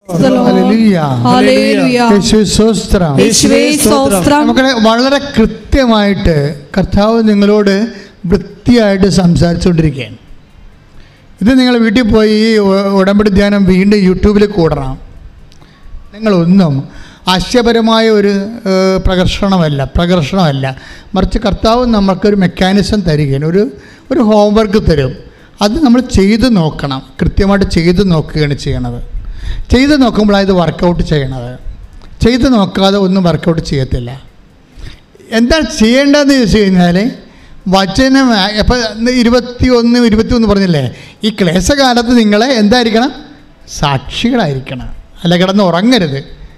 നമുക്ക് വളരെ കൃത്യമായിട്ട് കർത്താവ് നിങ്ങളോട് വൃത്തിയായിട്ട് സംസാരിച്ചുകൊണ്ടിരിക്കുകയാണ്. ഇത് നിങ്ങൾ വീട്ടിൽ പോയി ഉടമ്പടി ധ്യാനം വീണ്ടും യൂട്യൂബിൽ കൂടണം. നിങ്ങളൊന്നും ആശയപരമായ ഒരു പ്രകർഷണമല്ല, മറിച്ച് കർത്താവ് നമുക്കൊരു മെക്കാനിസം തരികയാണ്, ഒരു ഹോംവർക്ക് തരും. അത് നമ്മൾ ചെയ്ത് നോക്കണം, കൃത്യമായിട്ട് ചെയ്ത് നോക്കുകയാണ് ചെയ്യണത്. ചെയ്ത് നോക്കുമ്പോഴാണ് ഇത് വർക്കൗട്ട് ചെയ്യണത്. ചെയ്ത് നോക്കാതെ ഒന്നും വർക്കൗട്ട് ചെയ്യത്തില്ല. എന്താ ചെയ്യേണ്ടതെന്ന് ചോദിച്ചു കഴിഞ്ഞാൽ വചനം ഇപ്പം 21 പറഞ്ഞില്ലേ, ഈ ക്ലേശകാലത്ത് നിങ്ങളെ എന്തായിരിക്കണം? സാക്ഷികളായിരിക്കണം, അല്ല കിടന്ന് ഉറങ്ങരുത്.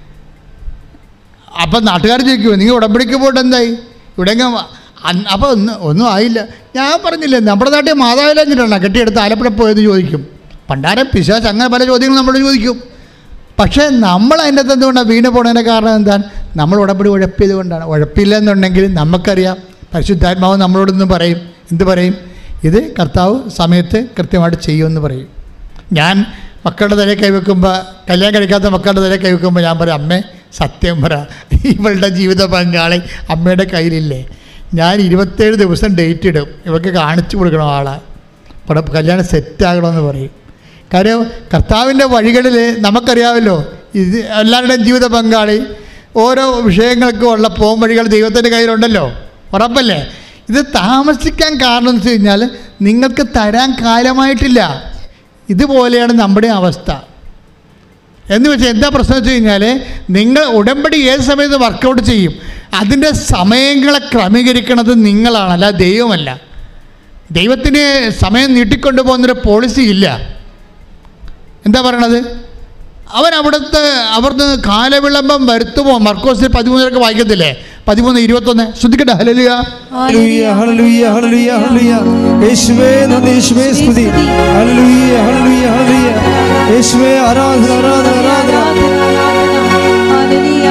അപ്പം നാട്ടുകാർ ചോദിക്കുമോ നിങ്ങൾ ഉടമ്പടിക്ക് പോയിട്ട് എന്തായി ഇവിടെ? അപ്പോൾ ഒന്നും ആയില്ല. ഞാൻ പറഞ്ഞില്ലേ, നമ്മുടെ നാട്ടിൽ മാതാവിലഞ്ഞിട്ടാണ് കെട്ടിയെടുത്ത് ആലപ്പുഴ പോയത് ചോദിക്കും. പണ്ടാരം പിശാച് അങ്ങനെ പല ചോദ്യങ്ങളും നമ്മളോട് ചോദിക്കും. പക്ഷേ നമ്മൾ അതിൻ്റെ അകത്ത് എന്തുകൊണ്ടാണ് വീണ് പോണതിൻ്റെ കാരണം എന്താണ്? നമ്മൾ ഉടമ്പടി ഉഴപ്പിയത് കൊണ്ടാണ്. ഉഴപ്പില്ല എന്നുണ്ടെങ്കിൽ നമുക്കറിയാം, പരിശുദ്ധാത്മാവ് നമ്മളോടൊന്നും പറയും. എന്ത് പറയും? ഇത് കർത്താവ് സമയത്ത് കൃത്യമായിട്ട് ചെയ്യുമെന്ന് പറയും. ഞാൻ മക്കളുടെ തലയിൽ കൈവെക്കുമ്പോൾ, കല്യാണം കഴിക്കാത്ത മക്കളുടെ തലയിൽ കൈവെക്കുമ്പോൾ ഞാൻ പറയും, അമ്മേ സത്യം പറ, ഇവളുടെ ജീവിത പങ്കാളി അമ്മയുടെ കയ്യിലില്ലേ? ഞാൻ 27 ദിവസം ഡേറ്റ് ഇടും, ഇവർക്ക് കാണിച്ചു കൊടുക്കണം ആളെ, ഇവിടെ കല്യാണം സെറ്റാകണമെന്ന് പറയും. കാര്യം കർത്താവിൻ്റെ വഴികളിൽ നമുക്കറിയാമല്ലോ, ഇത് എല്ലാവരുടെയും ജീവിത പങ്കാളി ഓരോ വിഷയങ്ങൾക്കും ഉള്ള പോം വഴികൾ ദൈവത്തിൻ്റെ കയ്യിലുണ്ടല്ലോ, ഉറപ്പല്ലേ? ഇത് താമസിക്കാൻ കാരണം എന്ന് വെച്ച് കഴിഞ്ഞാൽ നിങ്ങൾക്ക് തരാൻ കാലമായിട്ടില്ല. ഇതുപോലെയാണ് നമ്മുടെ അവസ്ഥ. എന്ന് വെച്ചാൽ എന്താ പ്രശ്നം വെച്ച് കഴിഞ്ഞാൽ, നിങ്ങൾ ഉടമ്പടി ഏത് സമയത്ത് വർക്കൗട്ട് ചെയ്യും, അതിൻ്റെ സമയങ്ങളെ ക്രമീകരിക്കുന്നത് നിങ്ങളാണ്, അല്ല ദൈവമല്ല. ദൈവത്തിന് സമയം നീട്ടിക്കൊണ്ടു പോകുന്നൊരു പോളിസി ഇല്ല. എന്താ പറയണത്? അവിടുന്ന് കാലവിളംബം വരുത്തുമോ? മർക്കോസിൽ 13 വായിക്കത്തില്ലേ? 13:21 ശ്രദ്ധിക്കട്ടെ. ഹല്ലേലൂയ ഹല്ലേലൂയ ഹല്ലേലൂയ ഹല്ലേലൂയ ഹല്ലേലൂയ യേശുവേ നന്ദി, യേശുവേ സ്തുതി. ഹല്ലേലൂയ ഹല്ലേലൂയ ഹല്ലേലൂയ യേശുവേ ആരാധന ആരാധന ആരാധന ഹല്ലേലൂയ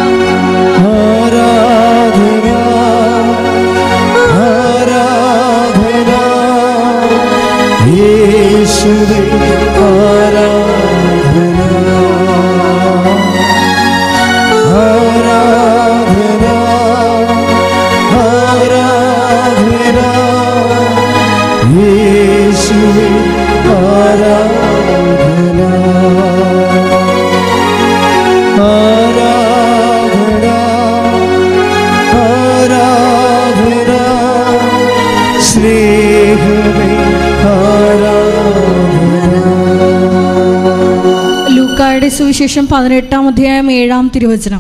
ആരാധന ആരാധന യേശുവേ ആരാധന ലൂക്കായുടെ സുവിശേഷം 18-ാം അധ്യായം 7-ാം തിരുവചനം.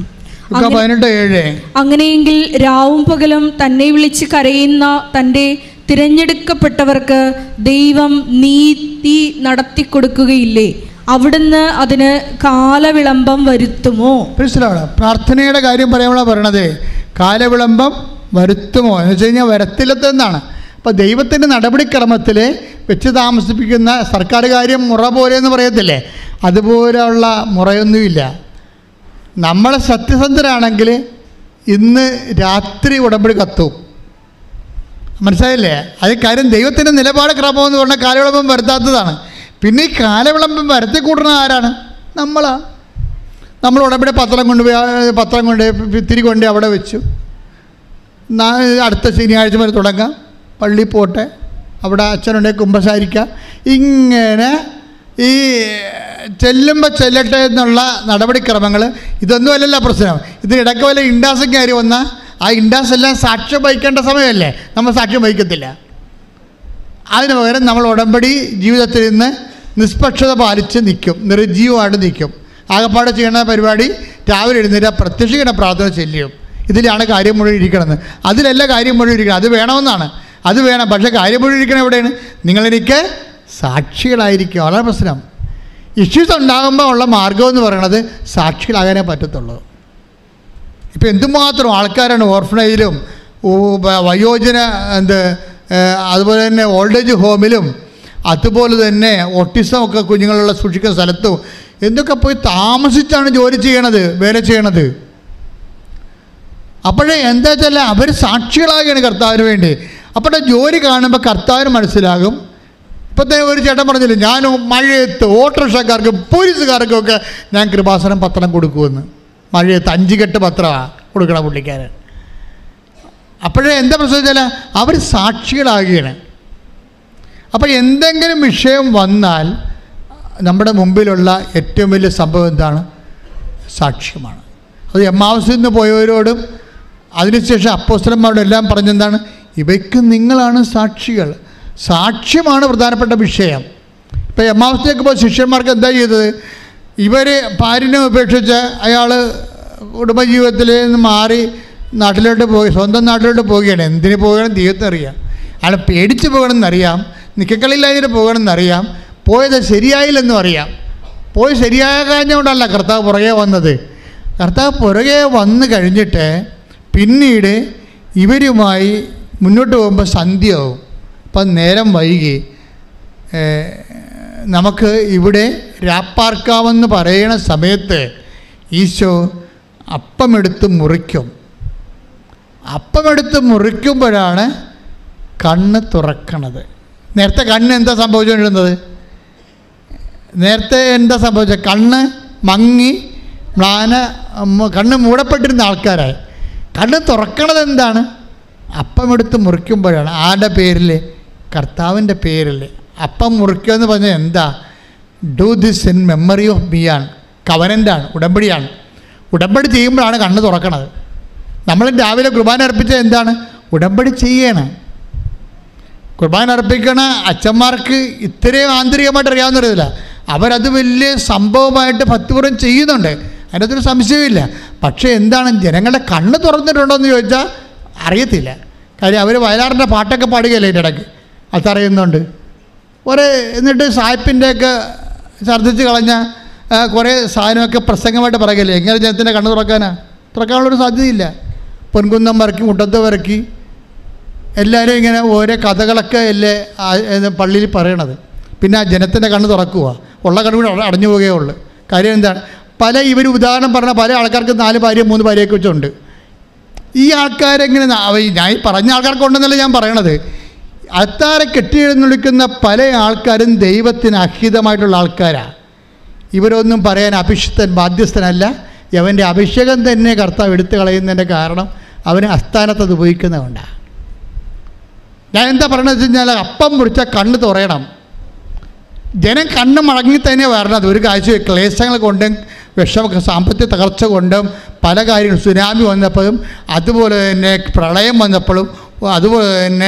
അങ്ങനെയെങ്കിൽ രാവും പകലും തന്നെ വിളിച്ച് കരയുന്ന തൻ്റെ തിരഞ്ഞെടുക്കപ്പെട്ടവർക്ക് ദൈവം നീതി നടത്തിക്കൊടുക്കുകയില്ലേ? അവിടുന്ന് അതിന് കാലവിളംബം വരുത്തുമോ? പ്രാർത്ഥനയുടെ കാര്യം പറയുമ്പോഴാണ് പറയണത്, കാലവിളംബം വരുത്തുമോ എന്ന് വെച്ച് കഴിഞ്ഞാൽ വരത്തില്ലെന്നാണ്. അപ്പോൾ ദൈവത്തിൻ്റെ നടപടിക്രമത്തിൽ വെച്ച് താമസിപ്പിക്കുന്ന സർക്കാർ കാര്യം മുറ പോലെ എന്ന് പറയത്തില്ലേ, അതുപോലെയുള്ള മുറയൊന്നുമില്ല. നമ്മൾ സത്യസന്ധരാണെങ്കിൽ ഇന്ന് രാത്രി ഉടമ്പടി കത്തും, മനസ്സിലായില്ലേ? അത് കാര്യം ദൈവത്തിൻ്റെ നിലപാട് ക്രമം എന്ന് പറഞ്ഞാൽ കാലവിളംബം വരുത്താത്തതാണ്. പിന്നെ ഈ കാലവിളംബം വരുത്തി കൂട്ടുന്ന ആരാണ്? നമ്മളാണ്. നമ്മൾ ഉടമ്പടി പത്രം കൊണ്ട് തിരികെ കൊണ്ട് അവിടെ വെച്ചു, അടുത്ത ശനിയാഴ്ച വരെ തുടങ്ങാം, പള്ളി പോട്ടെ, അവിടെ അച്ഛനുണ്ടെങ്കിൽ കുമ്പസാരിക്കാം. ഇങ്ങനെ ഈ ചെല്ലുമ്പോൾ ചെല്ലട്ടെ എന്നുള്ള നടപടിക്രമങ്ങൾ, ഇതൊന്നും അല്ലല്ലോ പ്രശ്നം. ഇതിനിടയ്ക്ക് വല്ല ഇൻഡാസും കയറി വന്നാൽ ആ ഇൻഡാസ് എല്ലാം സാക്ഷ്യം വഹിക്കേണ്ട സമയമല്ലേ, നമ്മൾ സാക്ഷ്യം വഹിക്കത്തില്ല. അതിന് പകരം നമ്മൾ ഉടമ്പടി ജീവിതത്തിൽ നിന്ന് നിഷ്പക്ഷത പാലിച്ച് നിൽക്കും, നിർജ്ജീവമായിട്ട് നിൽക്കും. ആകപ്പാടെ ചെയ്യുന്ന പരിപാടി രാവിലെ എഴുന്നേറ്റ് പ്രത്യക്ഷീകരണ പ്രാർത്ഥന ചെല്ലും. ഇതിലാണ് കാര്യം മുഴുവൻ ഇരിക്കണമെന്ന്. അതിലല്ല കാര്യം മുഴുവൻ ഇരിക്കണം, അത് വേണമെന്നാണ്, അത് വേണം. പക്ഷേ കാര്യം മുഴുവൻ ഇരിക്കണം എവിടെയാണ്? നിങ്ങളെനിക്ക് സാക്ഷികളായിരിക്കും. വളരെ പ്രശ്നം. ഇഷ്യൂസ് ഉണ്ടാകുമ്പോൾ ഉള്ള മാർഗം എന്ന് പറയുന്നത് സാക്ഷികളാകാനേ പറ്റത്തുള്ളൂ. ഇപ്പോൾ എന്തുമാത്രം ആൾക്കാരാണ് ഓർഫനേജിലും വയോജന അതുപോലെ തന്നെ ഓൾഡ് ഏജ് ഹോമിലും അതുപോലെ തന്നെ ഓട്ടിസം ഒക്കെ കുഞ്ഞുങ്ങളുള്ള സൂക്ഷിക്കുന്ന സ്ഥലത്തും എന്തൊക്കെ പോയി താമസിച്ചാണ് ജോലി ചെയ്യണത്, വേല ചെയ്യണത്. അപ്പോഴേ എന്താ വെച്ചാൽ അവർ സാക്ഷികളാകുകയാണ് കർത്താവിന് വേണ്ടി. അപ്പോഴേ ജോലി കാണുമ്പോൾ കർത്താവിന് മനസ്സിലാകും ഇപ്പം തന്നെ ഒരു ചേട്ടൻ പറഞ്ഞില്ലേ, ഞാനും മഴയത്ത് ഓട്ടോറിക്ഷക്കാർക്കും പോലീസുകാർക്കും ഒക്കെ ഞാൻ കൃപാസനം പത്രം കൊടുക്കുമെന്ന്. മഴയത്ത് 5 കെട്ട് പത്രമാണ് കൊടുക്കണം പുള്ളിക്കാരൻ. അപ്പോഴേ എന്താ പ്രശ്നം വെച്ചാൽ അവർ സാക്ഷികളാകുകയാണ്. അപ്പോൾ എന്തെങ്കിലും വിഷയം വന്നാൽ നമ്മുടെ മുമ്പിലുള്ള ഏറ്റവും വലിയ സംഭവം എന്താണ്? സാക്ഷ്യമാണ്. അത് എമ്മാവസിൽ നിന്ന് പോയവരോടും അതിനുശേഷം അപ്പോസ്തലന്മാരോടും എല്ലാം പറഞ്ഞെന്താണ്? ഇവയ്ക്ക് നിങ്ങളാണ് സാക്ഷികൾ. സാക്ഷ്യമാണ് പ്രധാനപ്പെട്ട വിഷയം. ഇപ്പോൾ എമ്മാവസിലേക്ക് പോയ ശിഷ്യന്മാർക്ക് എന്താ ചെയ്തത്? ഇവർ ഭാര്യനെ ഉപേക്ഷിച്ച് അയാൾ കുടുംബജീവിതത്തിൽ നിന്ന് മാറി നാട്ടിലോട്ട് പോയി, സ്വന്തം നാട്ടിലോട്ട് പോവുകയാണ്. എന്തിന് പോകണം ദൈവത്തിനറിയാം. അയാൾ പേടിച്ച് പോകണമെന്നറിയാം, നിൽക്കക്കളില്ലാതിന് പോകണമെന്നറിയാം, പോയത് ശരിയായില്ലെന്നും അറിയാം. പോയി ശരിയായ കഴിഞ്ഞുകൊണ്ടല്ല കർത്താവ് പുറകെ വന്നത്. കർത്താവ് പുറകെ വന്ന് കഴിഞ്ഞിട്ട് പിന്നീട് ഇവരുമായി മുന്നോട്ട് പോകുമ്പോൾ സന്ധ്യയാവും. അപ്പം നേരം വൈകി നമുക്ക് ഇവിടെ രാപ്പാർക്കാമെന്ന് പറയണ സമയത്ത് ഈശോ അപ്പമെടുത്ത് മുറിക്കും. അപ്പമെടുത്ത് മുറിക്കുമ്പോഴാണ് കണ്ണ് തുറക്കണത്. നേരത്തെ കണ്ണ് എന്താ സംഭവിച്ചുകൊണ്ടിരുന്നത്? നേരത്തെ എന്താ സംഭവിച്ചത്? കണ്ണ് മങ്ങി കണ്ണ് മൂടപ്പെട്ടിരുന്ന ആൾക്കാരായി. കണ്ണ് തുറക്കണത് എന്താണ്? അപ്പമെടുത്ത് മുറിക്കുമ്പോഴാണ്. ആരുടെ പേരിൽ? കർത്താവിൻ്റെ പേരിൽ. അപ്പം മുറിക്കുക എന്ന് പറഞ്ഞാൽ എന്താ? Do this in memory of me ആണ്. കവനൻ്റാണ്, ഉടമ്പടിയാണ്. ഉടമ്പടി ചെയ്യുമ്പോഴാണ് കണ്ണ് തുറക്കണത്. നമ്മൾ രാവിലെ കുർബാന അർപ്പിച്ചത് എന്താണ്? ഉടമ്പടി ചെയ്യണം. കുർബാന അർപ്പിക്കണ അച്ഛന്മാർക്ക് ഇത്രയും ആന്തരികമായിട്ട് അറിയാവുന്നറിയില്ല. അവരത് വലിയ സംഭവമായിട്ട് ഭക്തിപൂർവ്വം ചെയ്യുന്നുണ്ട്, അതിനകത്തൊരു സംശയമില്ല. പക്ഷേ എന്താണ്, ജനങ്ങളുടെ കണ്ണ് തുറന്നിട്ടുണ്ടോ എന്ന് ചോദിച്ചാൽ അറിയത്തില്ല. കാര്യം അവർ വയലാറിൻ്റെ പാട്ടൊക്കെ പാടുകയല്ലേ ഇതിൻ്റെ ഇടയ്ക്ക്, അതറിയുന്നുണ്ട്. എന്നിട്ട് സായിപ്പിൻ്റെയൊക്കെ ഛർദ്ദിച്ച് കളഞ്ഞ കുറേ സാധനമൊക്കെ പ്രസംഗമായിട്ട് പറയുകയല്ലേ. എങ്ങനെ ജനത്തിൻ്റെ കണ്ണ് തുറക്കാനുള്ളൊരു സാധ്യതയില്ല. പൊൻകുന്നം വരക്കി, മുട്ടത്ത് വരക്കി, എല്ലാവരും ഇങ്ങനെ ഓരോ കഥകളൊക്കെ അല്ലേ പള്ളിയിൽ പറയണത്. പിന്നെ ആ ജനത്തിൻ്റെ കണ്ണ് തുറക്കുക, ഉള്ള കണ്ണുകൂടി അടഞ്ഞു പോവുകയേ ഉള്ളൂ. കാര്യം എന്താണ്? ഇവർ ഉദാഹരണം പറഞ്ഞ പല ആൾക്കാർക്ക് 4 ഭാര്യ 3 ഭാര്യയൊക്കെ വെച്ചുണ്ട്. ഈ ആൾക്കാരെങ്ങനെ, ഞാൻ ഈ പറഞ്ഞ ആൾക്കാർക്കുണ്ടെന്നല്ല ഞാൻ പറയണത്. അത്താരെ കെട്ടിയെഴുന്നള്ളിക്കുന്ന പല ആൾക്കാരും ദൈവത്തിന് അഹിതമായിട്ടുള്ള ആൾക്കാരാണ്. ഇവരൊന്നും പറയാൻ അഭിഷിക്തൻ ബാധ്യസ്ഥനല്ല. അവൻ്റെ അഭിഷേകം തന്നെ കർത്താവ് എടുത്തു കളയുന്നതിൻ്റെ കാരണം അവന് അസ്ഥാനത്തത് ഉപയോഗിക്കുന്നതുകൊണ്ടാണ്. ഞാൻ എന്താ പറയണത് വെച്ച് കഴിഞ്ഞാൽ, അപ്പം മുറിച്ചാൽ കണ്ണ് തുറയണം. ജനം കണ്ണ് മടങ്ങി തന്നെ വരണത്. ഒരു കാഴ്ച ക്ലേശങ്ങൾ കൊണ്ടും സാമ്പത്തിക തകർച്ച കൊണ്ടും പല കാര്യങ്ങളും, സുനാമി വന്നപ്പോഴും അതുപോലെ തന്നെ പ്രളയം വന്നപ്പോഴും അതുപോലെ തന്നെ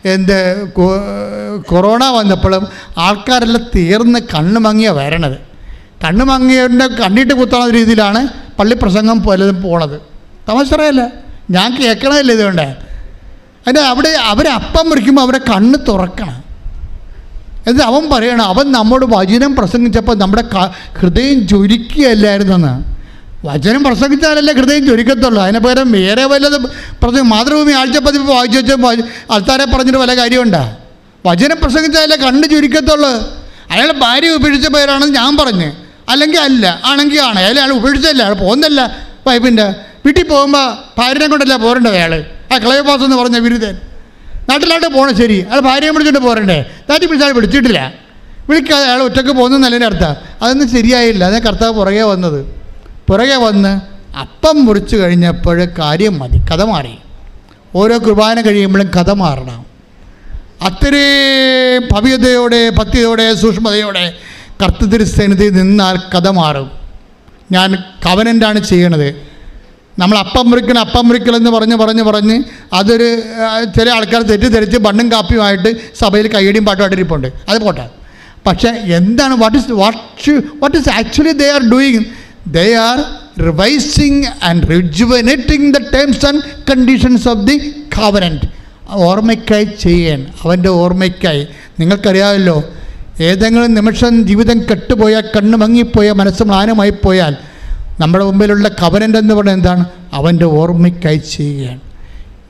കൊറോണ വന്നപ്പോഴും ആൾക്കാരെല്ലാം തീർന്ന് കണ്ണ് മങ്ങിയാണ് വരണത്. കണ്ണ് മങ്ങിയവൻ്റെ കണ്ണിട്ട് കുത്തുന്ന രീതിയിലാണ് പള്ളി പ്രസംഗം പലതും പോണത്. തമാശയല്ല, ഞാൻ കേൾക്കണമല്ലോ ഇതുകൊണ്ട്. അതിൻ്റെ അവരപ്പം മുറിക്കുമ്പോൾ അവരെ കണ്ണ് തുറക്കണം. എന്നിട്ട് അവൻ പറയണം, അവൻ നമ്മോട് വചനം പ്രസംഗിച്ചപ്പോൾ നമ്മുടെ ഹൃദയം ജ്വലിക്കുകയല്ലായിരുന്നെന്ന്. വചനം പ്രസംഗിച്ചാലല്ലേ ഹൃദയം ജ്വലിക്കത്തുള്ളൂ. അതിന് പകരം വേറെ വല്ലതും മാതൃഭൂമി ആഴ്ചപ്പതിപ്പ് വായിച്ചു വെച്ചാൽ ആൾക്കാരെ പറഞ്ഞിട്ട് വല്ല കാര്യമുണ്ടാ? വചനം പ്രസംഗിച്ചാലല്ലേ കണ്ണ് ജ്വലിക്കത്തുള്ളൂ. അയാൾ ഭാര്യ ഉപേക്ഷിച്ച പേരാണെന്ന് ഞാൻ പറഞ്ഞു, അല്ലെങ്കിൽ അല്ല, ആണെങ്കിൽ ആണ്. അയാൾ ഉപേക്ഷിച്ചല്ല, അയാൾ പോകുന്നല്ല. വൈഫിൻ്റെ വീട്ടിൽ പോകുമ്പോൾ ഭാര്യനെ കൊണ്ടല്ല പോരണ്ടേ അയാൾ? ആ ക്ലയോപാസ് എന്ന് പറഞ്ഞ ബിരുദൻ നാട്ടിലായിട്ട് പോകണം. ശരി, അയാൾ ഭാര്യയെ വിളിച്ചിട്ട് പോരണ്ടേ? നാട്ടിൽ വിളിച്ചാൽ വിളിച്ചിട്ടില്ല, വിളിക്കാതെ അയാൾ ഒറ്റയ്ക്ക് പോകുന്നതിൻ്റെ അർത്ഥം. അതൊന്നും ശരിയായില്ല. അതേ കർത്താവ് പുറകെ വന്ന് അപ്പം മുറിച്ച് കഴിഞ്ഞപ്പോൾ കാര്യം മതി, കഥ മാറി. ഓരോ കുർബാന കഴിയുമ്പോഴും കഥ മാറണം. അത്രയും ഭവ്യതയോടെ, ഭക്തിയോടെ, സൂക്ഷ്മതയോടെ കർത്തൃസന്നിധി നിന്നാൽ കഥ മാറും. ഞാൻ കവനൻ്റാണ് ചെയ്യണത്. നമ്മൾ അപ്പം മുറിക്കലെന്ന് പറഞ്ഞ് അതൊരു ചില ആൾക്കാർ തെറ്റിദ്ധരിച്ച് ബണ്ണും കാപ്പിയുമായിട്ട് സഭയിൽ കയ്യടിയും പാട്ടുമായിട്ടിരിപ്പുണ്ട്. അത് പോട്ടെ. പക്ഷേ എന്താണ് what is actually they are doing? They are revising and rejuvenating the terms and conditions of the covenant. ഓർമ്മയ്ക്കായി ചെയ്യാൻ, അവൻ്റെ ഓർമ്മയ്ക്കായി. നിങ്ങൾക്കറിയാമല്ലോ, ഏതെങ്കിലും നിമിഷം ജീവിതം കെട്ടുപോയാൽ, കണ്ണ് മങ്ങിപ്പോയാൽ, മനസ്സ് മ്ലാനമായി പോയാൽ നമ്മുടെ മുമ്പിലുള്ള കവനൻ്റ് എന്ന് പറയുന്നത് എന്താണ്? അവൻ്റെ ഓർമ്മയ്ക്കായി ചെയ്യുകയാണ്.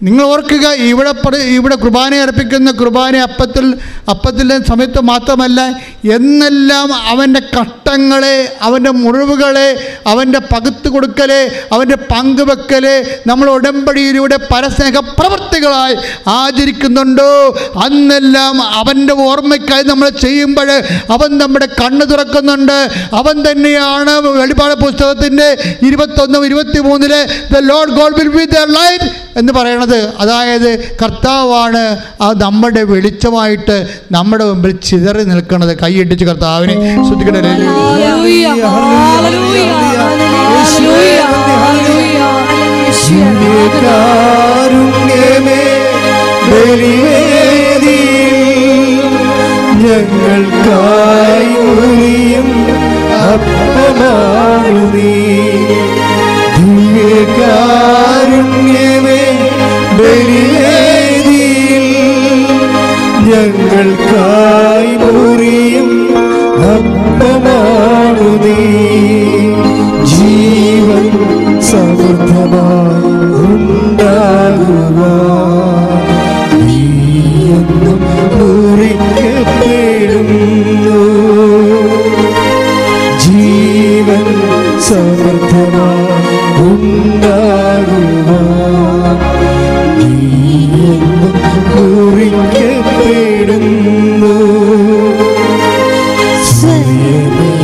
നിങ്ങൾ ഓർക്കുക, ഇവിടെ കുർബാന അർപ്പിക്കുന്ന കുർബാന അപ്പത്തിൻ്റെ സമയത്ത് മാത്രമല്ല, എന്നെല്ലാം അവൻ്റെ കഷ്ടങ്ങളെ, അവൻ്റെ മുറിവുകളെ, അവൻ്റെ പകുത്തു കൊടുക്കലെ, അവൻ്റെ പങ്കുവെക്കലെ നമ്മൾ ഉടമ്പടിയിലൂടെ പരസ്നേഹ പ്രവൃത്തികളായി ആചരിക്കുന്നുണ്ടോ, അന്നെല്ലാം അവൻ്റെ ഓർമ്മയ്ക്കായി നമ്മൾ ചെയ്യുമ്പോൾ അവൻ നമ്മുടെ കണ്ണ് തുറക്കുന്നുണ്ട്. അവൻ തന്നെയാണ് വെളിപ്പാട് പുസ്തകത്തിൻ്റെ 21-23 the Lord God will be there light എന്ന് പറയണത്. അതായത് കർത്താവാണ് നമ്മുടെ വെളിച്ചമായിട്ട് നമ്മുടെ മുമ്പിൽ ചിതറി നിൽക്കുന്നത്. കൈയിട്ടിച്ച് കർത്താവിനെ ശ്രദ്ധിക്കട്ടെ. ഞങ്ങൾക്കായി ഉരിയും അപ്പമാണു നീ, ദിവ്യകാരുണ്യമേ ബലിവേദിയിൽ ഞങ്ങൾക്കായി ഉരിയും അപ്പമാണു നീ. ജീവൻ സമൃദ്ധമായി ഉണ്ടാകുവാൻ നീയെന്നും മുറിക്കപ്പെടുന്നു. ജീവൻ സമൃദ്ധമായി ഉണ്ടാകുവാൻ നീയെന്നും മുറിക്കപ്പെടുന്നു. സ്വയമേ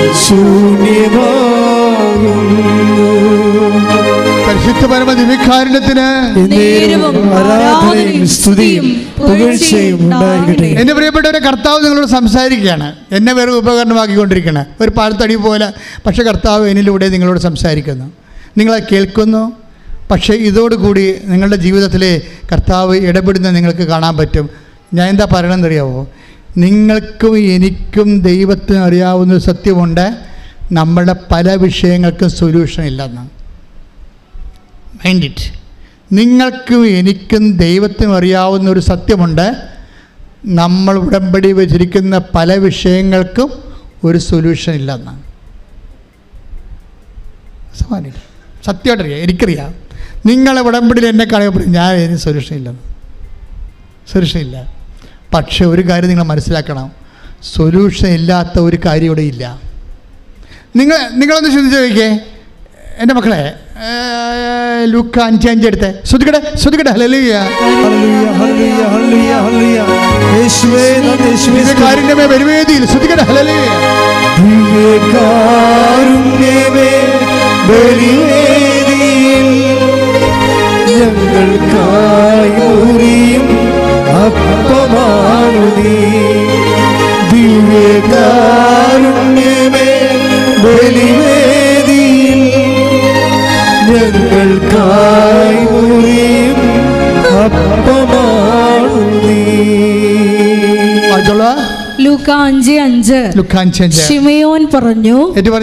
ശൂന്യമാകുന്നു. പരിശുദ്ധ പരമ ദിവ്യകാരുണ്യത്തിന് ആരാധനയും സ്തുതിയും പുകഴ്ചയും ഉണ്ടായിരിക്കട്ടെ. എൻ്റെ പ്രിയപ്പെട്ടവരെ, കർത്താവ് നിങ്ങളോട് സംസാരിക്കുകയാണ്. എന്നെ വേറെ ഉപകരണമാക്കിക്കൊണ്ടിരിക്കുകയാണ്, ഒരു പാഴ്ത്തടി പോലെ. പക്ഷേ കർത്താവ് എന്നിലൂടെ നിങ്ങളോട് സംസാരിക്കുന്നു, നിങ്ങളെ കേൾക്കുന്നു. പക്ഷേ ഇതോടുകൂടി നിങ്ങളുടെ ജീവിതത്തിലെ കർത്താവ് ഇടപെടുന്ന നിങ്ങൾക്ക് കാണാൻ പറ്റും. ഞാൻ എന്താ പറയണമെന്നറിയാമോ? നിങ്ങൾക്കും എനിക്കും ദൈവത്തിന് അറിയാവുന്നൊരു സത്യമുണ്ട്, നമ്മുടെ പല വിഷയങ്ങൾക്കും സൊല്യൂഷൻ ഇല്ലെന്ന്. Mind it. നിങ്ങൾക്കും എനിക്കും ദൈവത്തിനും അറിയാവുന്ന ഒരു സത്യമുണ്ട്, നമ്മൾ ഉടമ്പടി വെച്ചിരിക്കുന്ന പല വിഷയങ്ങൾക്കും ഒരു സൊല്യൂഷൻ ഇല്ലെന്ന്. സത്യമായിട്ടറിയാം, എനിക്കറിയാം. നിങ്ങളെ ഉടമ്പടിയിൽ എന്നെ കാണുമ്പോൾ ഞാൻ ഇതിന് സൊല്യൂഷൻ ഇല്ലെന്ന്, സൊല്യൂഷൻ ഇല്ല. പക്ഷേ ഒരു കാര്യം നിങ്ങൾ മനസ്സിലാക്കണം, സൊല്യൂഷൻ ഇല്ലാത്ത ഒരു കാര്യം ഇവിടെ ഇല്ല. നിങ്ങളൊന്ന് ചിന്തിച്ച് നോക്കിക്കേ എൻ്റെ മക്കളെ. ലൂക്ക 5:5 എടുത്തേ. ശ്രദ്ധിക്കട്ടെ. ഹല്ലേലൂയ, കാരുണ്യമേ ബലിവേദിയിൽ ശ്രദ്ധിക്കട്ടെ. ഹല്ലേലൂയ. ദിവ്യകാരുണ്യമേ ബലിവേദിയിൽ ഞങ്ങൾക്കായി ഉരിയും അപ്പമാണു നീ. ദിവ്യകാരുണ്യമേ ബലിവേദിയിൽ ഞങ്ങൾക്കായി ഉരിയും അപ്പമാണു നീ. ലൂക്ക 5:5 ശിമയോൻ പറഞ്ഞു,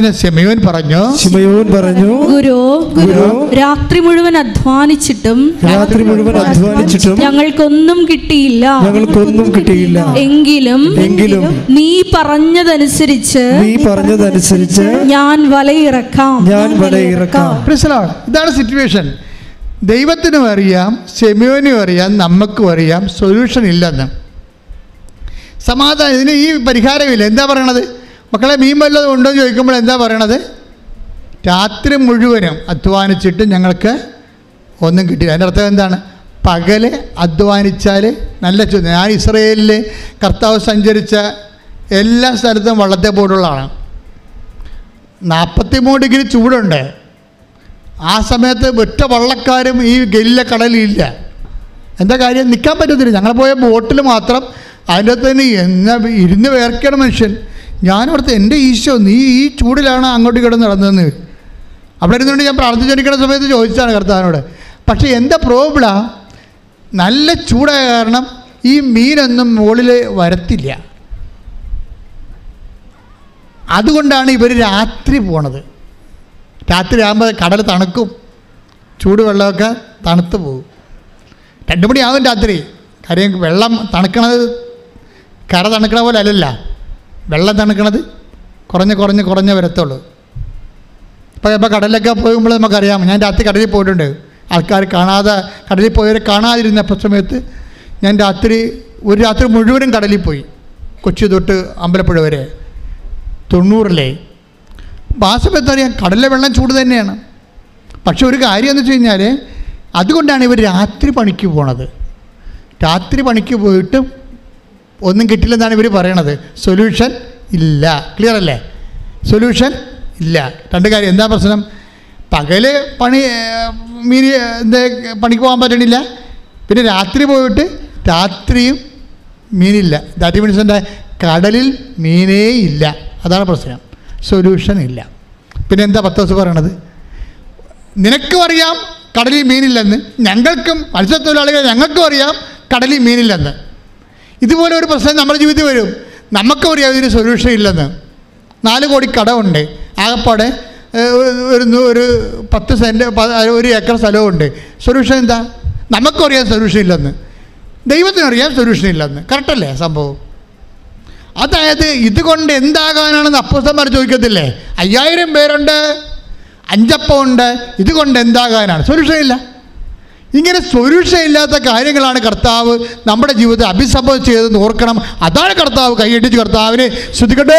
ഗുരു രാത്രി മുഴുവൻ അധ്വാനിച്ചിട്ടും ഞങ്ങൾക്കൊന്നും കിട്ടിയില്ല. എങ്കിലും നീ പറഞ്ഞതനുസരിച്ച് ഞാൻ വലയിറക്കാം. ഇതാണ് സിറ്റുവേഷൻ. ദൈവത്തിനും അറിയാം, ശിമയോനും അറിയാം, നമുക്കും അറിയാം സൊല്യൂഷൻ ഇല്ലെന്ന്. സമാധാനം, ഇതിന് ഈ പരിഹാരമില്ല. എന്താ പറയണത്? മക്കളെ, മീൻ വല്ലതും ഉണ്ടോ എന്ന് ചോദിക്കുമ്പോൾ എന്താ പറയണത്? രാത്രി മുഴുവനും അധ്വാനിച്ചിട്ട് ഞങ്ങൾക്ക് ഒന്നും കിട്ടിയില്ല. അതിൻ്റെ അർത്ഥം എന്താണ്? പകല് അധ്വാനിച്ചാൽ നല്ല ഞാൻ ഇസ്രയേലിൽ കർത്താവ് സഞ്ചരിച്ച എല്ലാ സ്ഥലത്തും വള്ളത്തെ പോലുള്ളതാണ്. 43 ഡിഗ്രി ചൂടുണ്ട്. ആ സമയത്ത് ഒറ്റ വള്ളക്കാരും ഈ ഗലീല കടലിലില്ല. എന്താ കാര്യം? നിൽക്കാൻ പറ്റത്തില്ല. ഞങ്ങൾ പോയ ബോട്ടിൽ മാത്രം അതിൻ്റെ അകത്ത് തന്നെ ഇരുന്ന് വേർക്കണം മനുഷ്യൻ. ഞാനോർത്ത് എൻ്റെ ഈശോ, നീ ഈ ചൂടിലാണ് അങ്ങോട്ട് കിടന്ന് നടന്നതെന്ന്. അവിടെ ഇരുന്നുകൊണ്ട് ഞാൻ പ്രാർത്ഥിച്ചിരിക്കുന്ന സമയത്ത് ചോദിച്ചാണ് കർത്താവിനോട്. പക്ഷേ എന്താ പ്രോബ്ലം? നല്ല ചൂടായ കാരണം ഈ മീനൊന്നും മുകളിൽ വരത്തില്ല. അതുകൊണ്ടാണ് ഇവർ രാത്രി പോണത്. രാത്രി ആകുമ്പോൾ കടൽ തണുക്കും, ചൂടുവെള്ളമൊക്കെ തണുത്ത് പോകും. 2 മണിയാകും രാത്രി. കാര്യം വെള്ളം തണുക്കണത് കര തണുക്കണ പോലെ അല്ലല്ല, വെള്ളം തണുക്കണത് കുറഞ്ഞ് വരത്തുള്ളൂ. ഇപ്പോൾ കടലിലൊക്കെ പോകുമ്പോൾ നമുക്കറിയാം. ഞാൻ രാത്രി കടലിൽ പോയിട്ടുണ്ട്. ആൾക്കാർ കാണാതെ കടലിൽ പോയവരെ കാണാതിരുന്ന സമയത്ത് ഞാൻ ഒരു രാത്രി മുഴുവനും കടലിൽ പോയി, കൊച്ചി തൊട്ട് അമ്പലപ്പുഴ വരെ 90-ലെ. അപ്പോൾ ആ സമയത്ത് അറിയാം കടലിലെ വെള്ളം ചൂട് തന്നെയാണ്. പക്ഷെ ഒരു കാര്യം എന്ന് വെച്ച് കഴിഞ്ഞാൽ അതുകൊണ്ടാണ് ഇവർ രാത്രി പണിക്ക് പോണത്. രാത്രി പണിക്ക് പോയിട്ട് ഒന്നും കിട്ടില്ലെന്നാണ് ഇവർ പറയണത്. സൊല്യൂഷൻ ഇല്ല. ക്ലിയർ അല്ലേ? സൊല്യൂഷൻ ഇല്ല. രണ്ട് കാര്യം. എന്താ പ്രശ്നം? പകൽ പണിക്ക് പോകാൻ പറ്റണില്ല, പിന്നെ രാത്രി പോയിട്ട് രാത്രിയും മീനില്ല. ദാറ്റ് മീൻസ് എന്താ? കടലിൽ മീനേ ഇല്ല. അതാണ് പ്രശ്നം. സൊല്യൂഷൻ ഇല്ല. പിന്നെ എന്താ പത്രോസ് പറയണത്? നിനക്കും അറിയാം കടലിൽ മീനില്ലെന്ന്, ഞങ്ങൾക്കും മത്സ്യത്തൊഴിലാളികൾ ഞങ്ങൾക്കും അറിയാം കടലിൽ മീനില്ലെന്ന്. ഇതുപോലെ ഒരു പ്രശ്നം നമ്മുടെ ജീവിതത്തിൽ വരും. നമുക്കും അറിയാം ഇതിന് സൊല്യൂഷൻ ഇല്ലെന്ന്. 4 കോടി കടമുണ്ട്, ആകപ്പാടെ ഒരു 10 സെൻറ്റ് 1 ഏക്കർ സ്ഥലമുണ്ട്. സൊല്യൂഷൻ എന്താ? നമുക്കും അറിയാം സൊല്യൂഷൻ ഇല്ലെന്ന്, ദൈവത്തിനറിയാം സൊല്യൂഷൻ ഇല്ലെന്ന്. കറക്റ്റല്ലേ സംഭവം? അതായത് ഇതുകൊണ്ട് എന്താകാനാണെന്ന് അപ്പോസ്തലന്മാർ ചോദിക്കത്തില്ലേ? 5000 പേരുണ്ട്, 5 അപ്പമുണ്ട്, ഇതുകൊണ്ട് എന്താകാനാണ്? സൊല്യൂഷൻ ഇല്ല. ഇങ്ങനെ സൊല്യൂഷൻ ഇല്ലാത്ത കാര്യങ്ങളാണ് കർത്താവ് നമ്മുടെ ജീവിതത്തെ അഭിസംബോധന ചെയ്തെന്ന് ഓർക്കണം. അതാണ് കർത്താവ് കൈയടിച്ച് കർത്താവിനെ സ്തുതിക്കട്ടെ.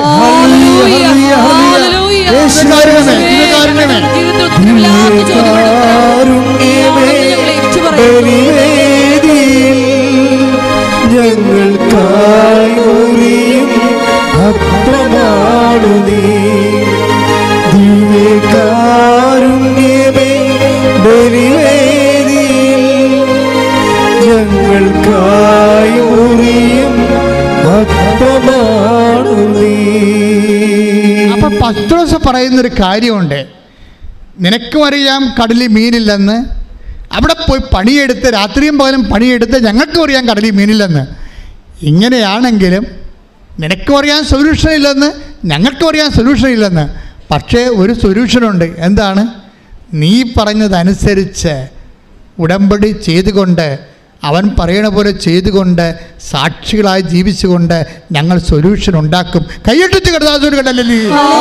അപ്പൊ പത്രോസ് പറയുന്നൊരു കാര്യമുണ്ട്. നിനക്കും അറിയാം കടലിൽ മീനില്ലെന്ന്, അവിടെ പോയി പണിയെടുത്ത് രാത്രിയും പകലും പണിയെടുത്ത് ഞങ്ങൾക്കും അറിയാം കടലിൽ മീനില്ലെന്ന്. ഇങ്ങനെയാണെങ്കിലും നിനക്കും അറിയാൻ സൊല്യൂഷൻ ഇല്ലെന്ന്, ഞങ്ങൾക്കും അറിയാൻ സൊല്യൂഷൻ ഇല്ലെന്ന്. പക്ഷേ ഒരു സൊല്യൂഷനുണ്ട്. എന്താണ്? നീ പറഞ്ഞതനുസരിച്ച് ഉടമ്പടി ചെയ്തുകൊണ്ട്, അവൻ പറയണ പോലെ ചെയ്തുകൊണ്ട്, സാക്ഷികളായി ജീവിച്ചുകൊണ്ട് ഞങ്ങൾ സൊല്യൂഷൻ ഉണ്ടാക്കും. കൈയ്യടിച്ച് കടതാസൂര് കണ്ടല്ലേ.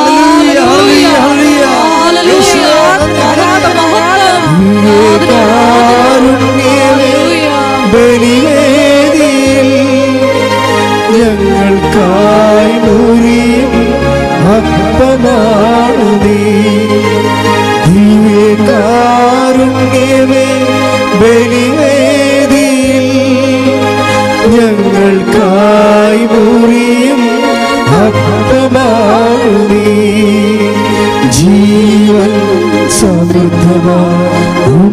ഞങ്ങൾക്കായി മുറിയും അപ്പമാണു നീ, ദിവ്യകാരുണ്യമേ ബലിവേദിയിൽ ഞങ്ങൾക്കായി മുറിയും അപ്പമാണു നീ, ജീവൻ സമൃദ്ധമായി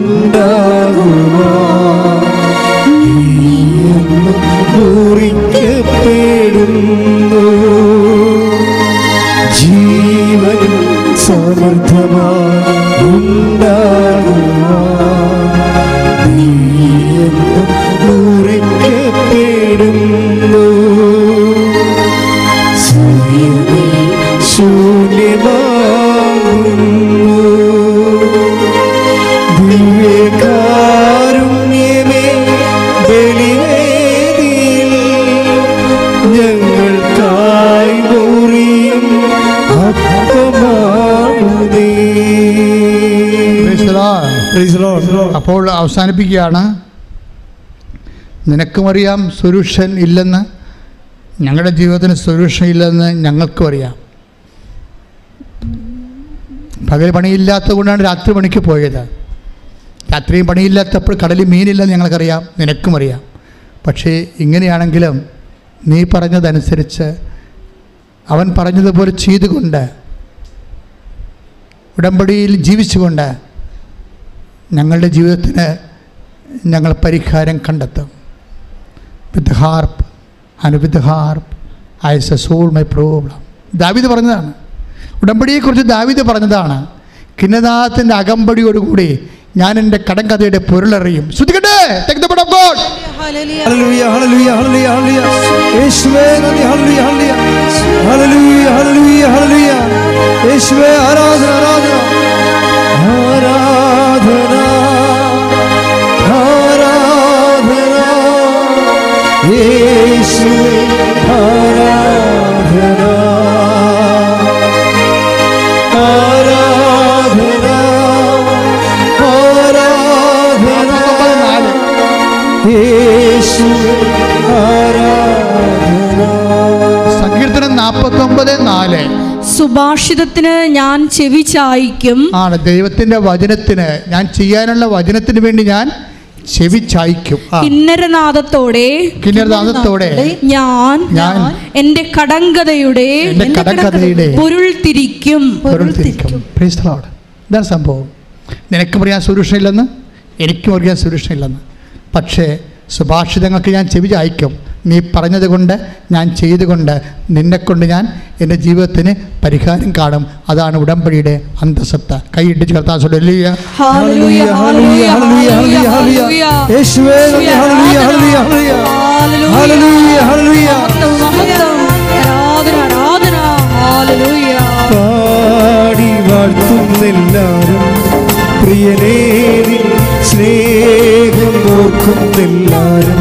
ഉണ്ടാകുവാൻ മുറിക്കപ്പെടുന്നു, ജീവൻ സമൃദ്ധമായി ഉണ്ടാകുവാൻ നീയെന്നും മുറിക്കപ്പെടുന്നു, സ്വയമേ ശൂന്യമാകുന്നു, ദിവ്യകാരുണ്യമേ ബലിവേദിയിൽ ഞങ്ങൾക്കായി മുറിയും അപ്പമാണു നീ. അപ്പോൾ അവസാനിപ്പിക്കുകയാണ്. നിനക്കും അറിയാം സൊല്യൂഷൻ ഇല്ലെന്ന്, ഞങ്ങളുടെ ജീവിതത്തിന് സൊല്യൂഷൻ ഇല്ലെന്ന് ഞങ്ങൾക്കും അറിയാം. പകൽ പണിയില്ലാത്തത് കൊണ്ടാണ് രാത്രി പണിക്ക് പോയത്. രാത്രിയും പണിയില്ലാത്തപ്പോൾ കടലിൽ മീനില്ലെന്ന് ഞങ്ങൾക്കറിയാം, നിനക്കും അറിയാം. പക്ഷേ ഇങ്ങനെയാണെങ്കിലും നീ പറഞ്ഞതനുസരിച്ച് അവൻ പറഞ്ഞതുപോലെ ചെയ്തുകൊണ്ട് ഉടമ്പടിയിൽ ജീവിച്ചുകൊണ്ട് ഞങ്ങളുടെ ജീവിതത്തിന് ഞങ്ങൾ പരിഹാരം കണ്ടെത്തും. With the harp and with the harp I solve my problem. ദാവീദ് പറഞ്ഞതാണ്. ഉടമ്പടിയെക്കുറിച്ച് ദാവീദ് പറഞ്ഞതാണ്. കിന്നനാഥത്തിൻ്റെ അകമ്പടിയോടുകൂടി ഞാൻ എൻ്റെ കടങ്കഥയുടെ പൊരുളറിയും. ശ്രദ്ധിക്കട്ടെ. ആരാധന യേശുവേ ആരാധന. സങ്കീർത്തനം 49:4. സുഭാഷിതത്തിന് ഞാൻ ചെവി ചായ്ക്കും. ആണ് ദൈവത്തിന്റെ വചനത്തിന്, ഞാൻ ചെയ്യാനുള്ള വചനത്തിന് വേണ്ടി ഞാൻ ചെവി ചായ്ക്കും. കിന്നരനാദത്തോടെ ഞാൻ എന്റെ കടങ്കഥയുടെ പൊരുൾ തിരിക്കും. Praise the Lord. ഇതാണ് സംഭവം. നിനക്ക് പറയാൻ സൊല്യൂഷൻ ഇല്ലെന്ന്, എനിക്കും പറയാൻ സൊല്യൂഷൻ ഇല്ലെന്ന്. പക്ഷേ സുഭാഷിതങ്ങൾക്ക് ഞാൻ ചെവി ചായ്ക്കും. നീ പറഞ്ഞതുകൊണ്ട്, ഞാൻ ചെയ്തുകൊണ്ട്, നിന്നെക്കൊണ്ട് ഞാൻ എൻ്റെ ജീവിതത്തിന് പരിഹാരം കാണും. അതാണ് ഉടമ്പടിയുടെ അന്തസത്ത. കൈയിട്ടിച്ച് കർത്താവ് ഹല്ലേലൂയ ഹല്ലേലൂയ ഹല്ലേലൂയ ഹല്ലേലൂയ ഹല്ലേലൂയ. യേശുവേ ഹല്ലേലൂയ ഹല്ലേലൂയ ഹല്ലേലൂയ ഹല്ലേലൂയ. ആരാധന ഹല്ലേലൂയ. പാടി വാഴ്ത്തുന്നെല്ലാരും പ്രിയനേ നിൻ സ്നേഹം ഓർക്കുന്നെല്ലാരും.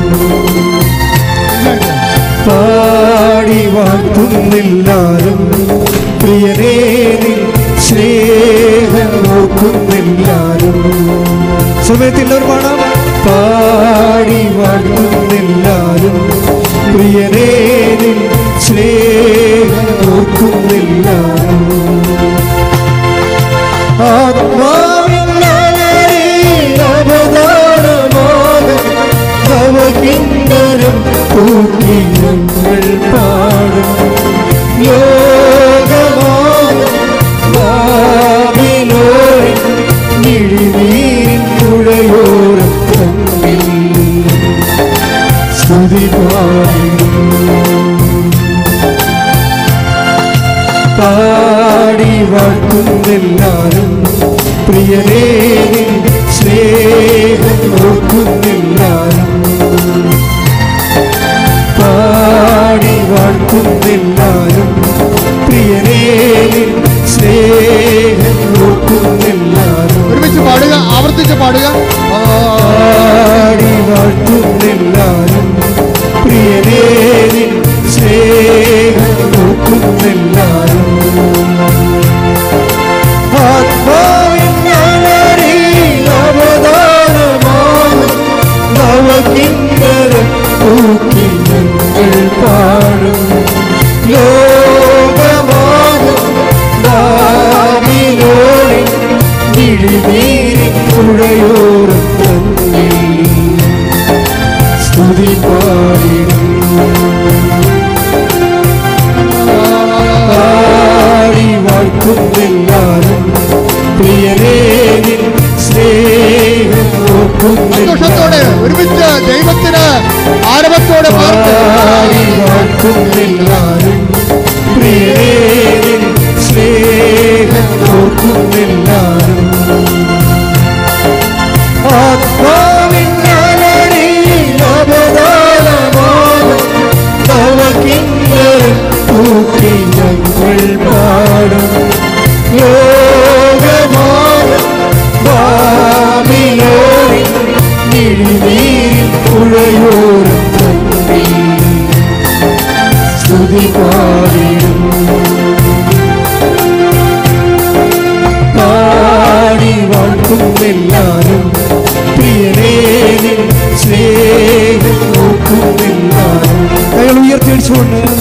പാടി വാഴ്ത്തുന്നെല്ലാരും പ്രിയനേ നിൻ സ്നേഹം ഓർക്കുന്നെല്ലാരും. സമയത്തുള്ളവർ പാടാം. പാടി വാഴ്ത്തുന്നെല്ലാരും പ്രിയനേ നിൻ സ്നേഹം ഓർക്കുന്നെല്ലാരും. ആത്മാവിന്നരം കൂട്ടി ഞങ്ങൾ പാടും. ലോകമാവിലോരെ നിഴിനീരിൻ പുഴയോരം തമ്മിൽ സ്തുതി പാടും. പാടി വാഴ്ത്തുന്നെല്ലാരും പ്രിയനേ നിൻ സ്നേഹം ഓർക്കുന്നെല്ലാരും. പാടി വാഴ്ത്തുന്നെല്ലാരും പ്രിയനേ നിൻ സ്നേഹം ഓർക്കുന്നെല്ലാരും. ഒരുമിച്ച് പാടുക, ആവർത്തിച്ച് പാടുക. പാടി വാഴ്ത്തുന്നെല്ലാരും പ്രിയനേ നിൻ സ്നേഹം ഓർക്കുന്നെല്ലാരും. നവകിന്നരം കൂട്ടി ഞങ്ങൾ പാടും. ലോകമാകും ഭാവിലോടെ നിഴിനീരിൻ പുഴയോരം തമ്മിൽ സ്തുതി പാടിടും. പാടി വാഴ്ത്തുന്നെല്ലാരും പ്രിയനേ നിൻ സ്നേഹം സന്തോഷത്തോടെ ഒരുമിച്ച് ദൈവത്തിന് ആരവത്തോടെ പാടി വാഴ്ത്തുന്നെല്ലാരും പ്രിയനേ നിൻ സ്നേഹം ഓർക്കുന്നെല്ലാരും. ആത്മാവിന്നവദാനമാകും നവകിന്നരം കൂട്ടി ഞങ്ങൾ പാടും. ലോകമാകും ഭാവിലോരെ നിഴിനീരിൻ പുഴയോരം തമ്മിൽ സ്തുതി പാടിടും. പാടി വാഴ്ത്തുന്നെല്ലാരും പ്രിയനേ നിൻ സ്നേഹം ഓർക്കുന്നെല്ലാരും. കൈകൾ ഉയർത്തിയടിച്ചുകൊണ്ട്